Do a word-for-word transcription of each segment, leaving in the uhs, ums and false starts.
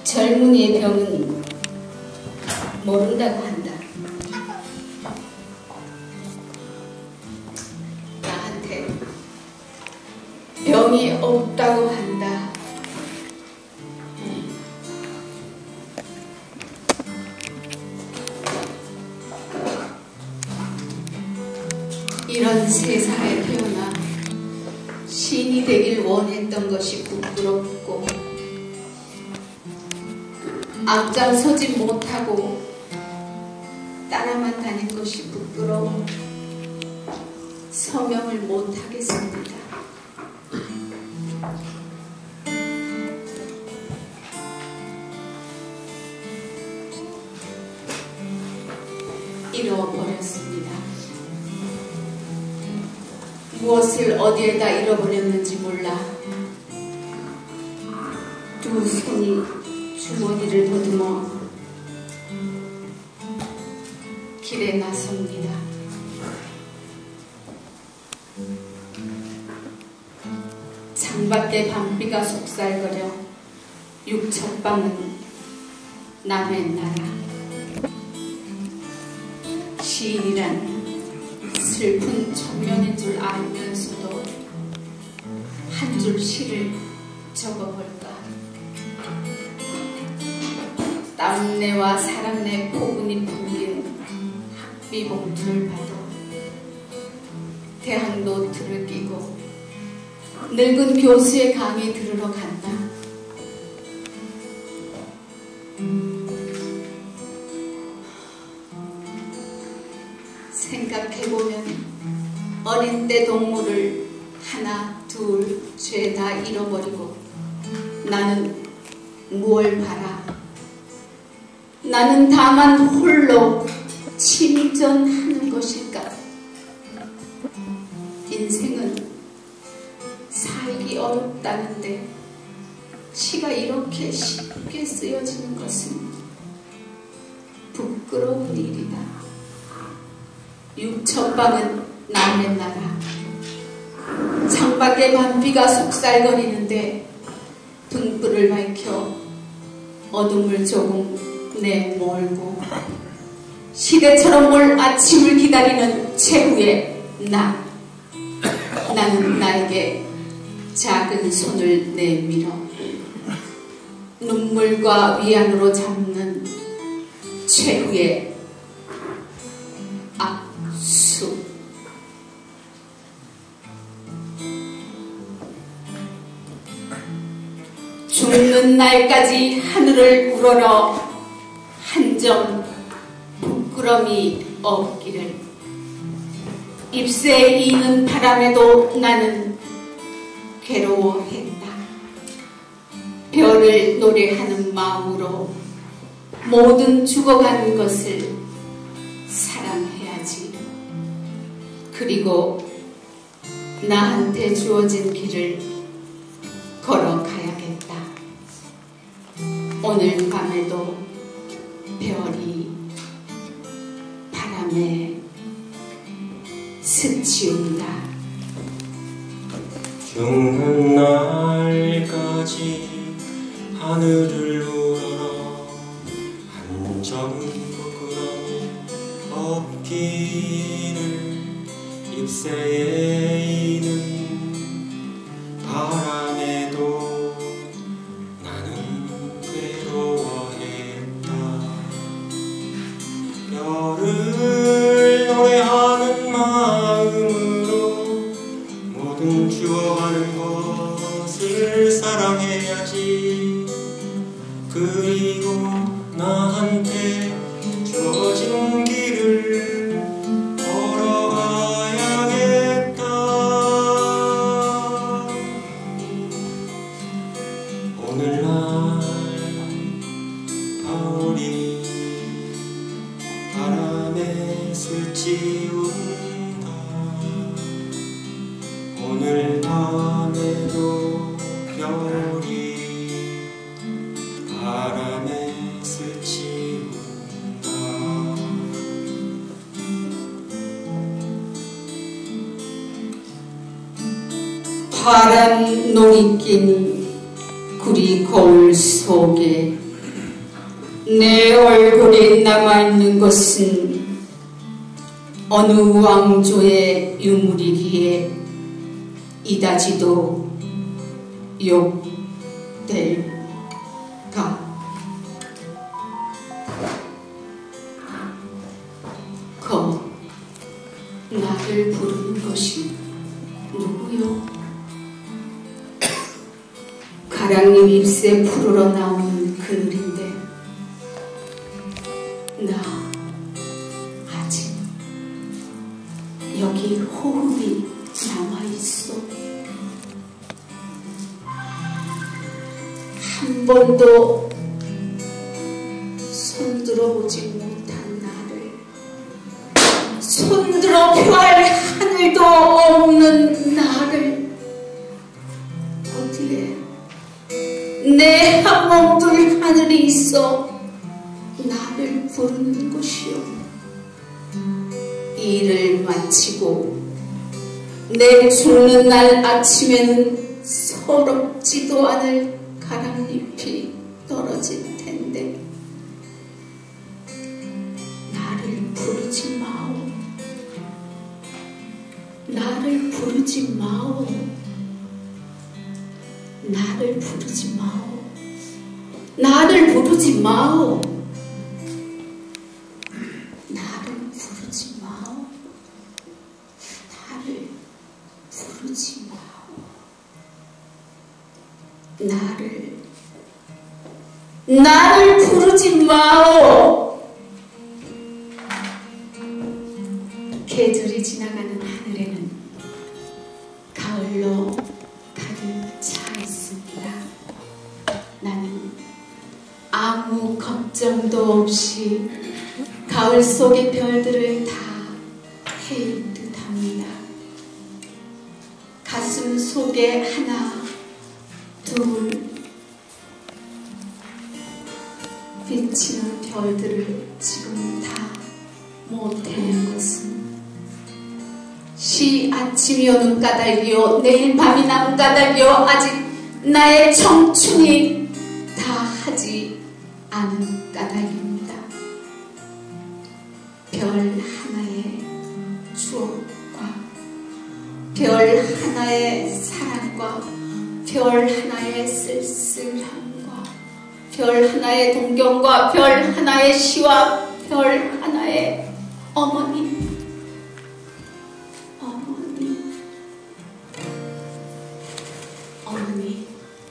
젊은이의 병은 모른다고 한다. 나한테 병이 없다고 한다. 이런 세상에 태어나 신이 되길 원했던 것이 부끄럽고 앞장서지 못하고 따라만 다닌 것이 부끄러워 서명을 못하겠습니다. 잃어버렸습니다. 무엇을 어디에다 잃어버렸는지 몰라 두 손이 주머니를 더듬어 길에 나섭니다. 창밖에 밤비가 속살거려 육첩방은 남의 나라. 시인이란 슬픈 청년인 줄 알면서도 한 줄 시를 적어볼까. 땀내와 사랑내 포근이 풍긴 학비 봉투를 봐도 대학 노트를 끼고 늙은 교수의 강의 들으러 간다. 생각해보면 어린 때 동물을 하나 둘 죄다 잃어버리고 나는 무얼 바라. 나는 다만 홀로 침전하는 것일까. 인생은 살기 어렵다는데 시가 이렇게 쉽게 쓰여지는 것은 부끄러운 일이다. 육천방은 남의 나라. 창밖에 밤비가 속살거리는데 등불을 밝혀 어둠을 조금 내몰고 시대처럼 올 아침을 기다리는 최후의 나. 나는 나에게 작은 손을 내밀어 눈물과 위안으로 잡는 최후의 악수. 죽는 날까지 하늘을 우러러 한 점 부끄럼이 없기를. 잎새에 이는 바람에도 나는 괴로워했다. 별을 노래하는 마음으로 모든 죽어가는 것을 사랑해야지. 그리고 나한테 주어진 길을 걸어가야겠다. 오늘 밤에도 별이 바람에 스치운다. 죽는 날까지 하늘을 우러러 한 점 부끄러움이 없기를. 잎새에 이는 바람에도 나는 괴로워했다. 별을 노래하는 마음으로 모든 죽어가는 것을 사랑해야지. 그리고 나한테 주어진 길을 걸어가야겠다. 오늘날 겨울이 바람에 스치운다. 오늘 밤에도 별이 바람에 스치운다. 파란 농이 낀 구리 거울 속에 내 얼굴에 남아있는 것은 어느 왕조의 유물이기에 이다지도 욕될까? 거 나를 부르는 것이 누구요? 가랑잎 잎새 푸르러 나오는 그늘인데 나 아직 여기 호흡이 남아있어. 한 번도 손들어보지 못한 나를 손들어 펴할 하늘도 없는 나를 어디에 내 한 몸둘 하늘이 있어 나를 부르는 것이요. 일을 마치고 내 죽는 날 아침에는 서럽지도 않을 가랑잎이 떨어질 텐데 나를 부르지 마오. 나를 부르지 마오. 나를 부르지 마오. 나를 부르지 마오. 나를 부르지 마오. 나를 부르지 마오. 나를 나를 부르지 마오. 계절이 지나가는 하늘에는 가을로 가득 차 있습니다. 나는 아무 걱정도 없이 가을 속의 별들을 다 헤일 듯합니다. 가슴 속에 하나, 둘 비치는 별들을 지금 다 못해낸 것은 시 아침이 오는 까닭이요 내일 밤이 남은 까닭이요 아직 나의 청춘이 다 하지 않은 까닭입니다. 별 하나의 추억과 별 하나의 사랑과 별 하나의 쓸쓸함과 별 하나의 동경과 별 하나의 시와 별 하나의 어머니 어머니 어머니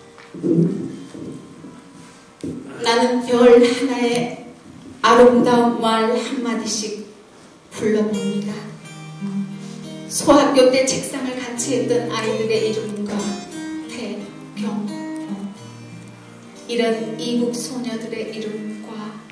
나는 별 하나의 아름다운 말 한마디씩 불러봅니다. 소학교 때 책상을 같이 했던 아이들의 이름과 배경호 이런 이국 소녀들의 이름과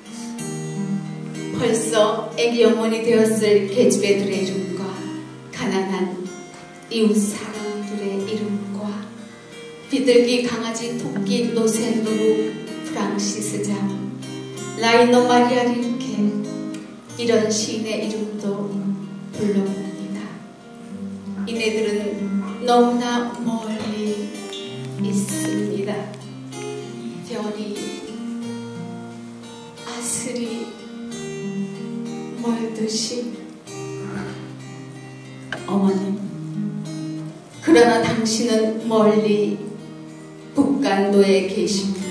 벌써 애기 어머니 되었을 계집애들의 이름과 가난한 이웃 사람들의 이름과 비둘기, 강아지, 토끼, 노새, 노루, 프랑시스 잠, 라이노 마리아 릴케 이런 시인의 이름도 불러봅니다. 이네들은 너무나 멀리 있습니다. 별이 아슬이 멀듯이 어머님 그러나 당신은 멀리 북간도에 계십니다.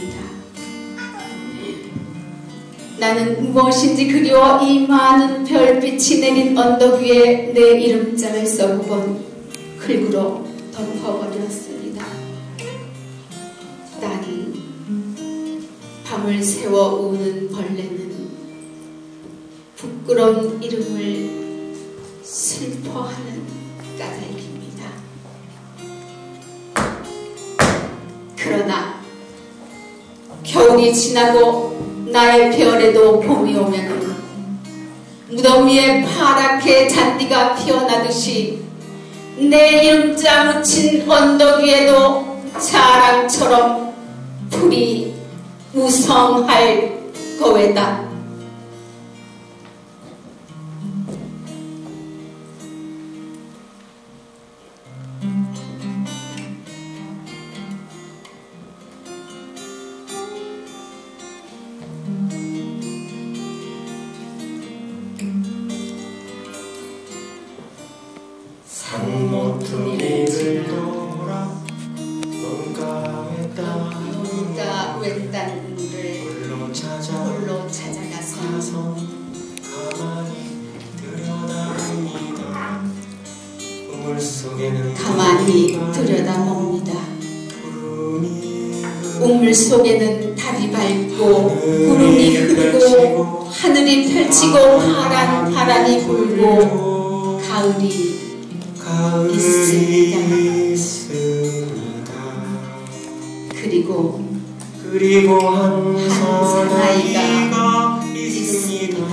나는 무엇인지 그리워 이 많은 별빛이 내린 언덕 위에 내 이름장을 써보곤 흙으로 덮어버렸습니다. 나는 밤을 새워 우는 벌레는 부끄러운 이름을 슬퍼하는 까닭입니다. 그러나 겨울이 지나고 나의 별에도 봄이 오면 무덤 위에 파랗게 잔디가 피어나듯이 내 이름자 묻힌 언덕 위에도 자랑처럼 풀이 무성할 거외다. 하나님을 홀로 찾아 홀로 찾아가서 가서 가만히 들여다봅니다. 우물 속에는 가만히 들여다봅니다. 우물 속에는 달이 밝고 구름이 흐르고 하늘이 펼치고 파란 바람이 불고 가을이 가을이 있습니다. 있습니다. 그리고 그리고 한 한 사나이가 사나이가 있습니다.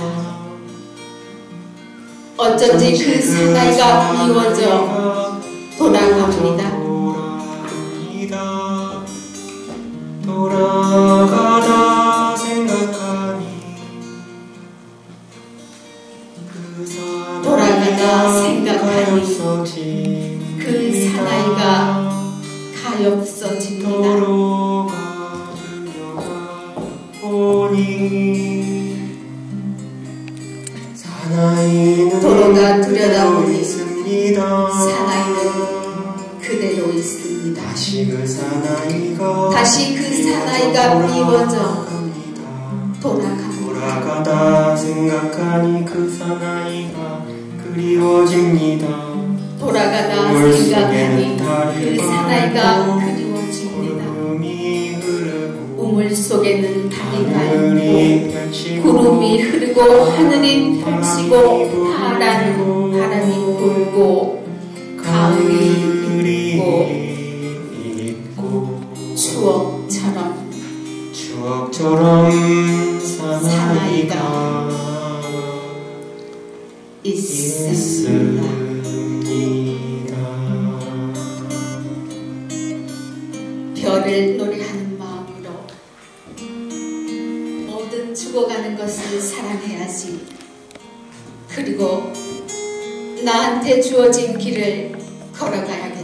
어쩐지 그 사나이가 미워져 돌아갑니다. 돌아가다 생각하니 그 돌아가다 생각하니 그 사나이가 사나이가 가엾어집니다. 도로가 들여다보니 사나이는 도로가 들여다보니 있습니다. 사나이는 그대로 있습니다. 다시 그 사나이가 다시 그 사나이가 미워져 돌아갑니다. 돌아갑니다. 돌아가다 생각하니 그 사나이가 그리워집니다. 돌아가다 우물 생각하니 속에는 달이 그 사나이가 밝고 그리워집니다. 구름이 흐르고 우물 속에는 달이 하늘이 밝고 펼치고 구름이 흐르고 하늘이 펼치고 파란 바람이 불고 가을이 있고 추억처럼 추억처럼 사나이가 있습니다. 별을 노래하는 마음으로 모든 죽어가는 것을 사랑해야지. 그리고 나한테 주어진 길을 걸어가야겠다.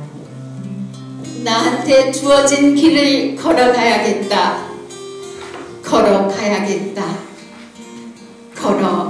나한테 주어진 길을 걸어가야겠다. 걸어가야겠다. 걸어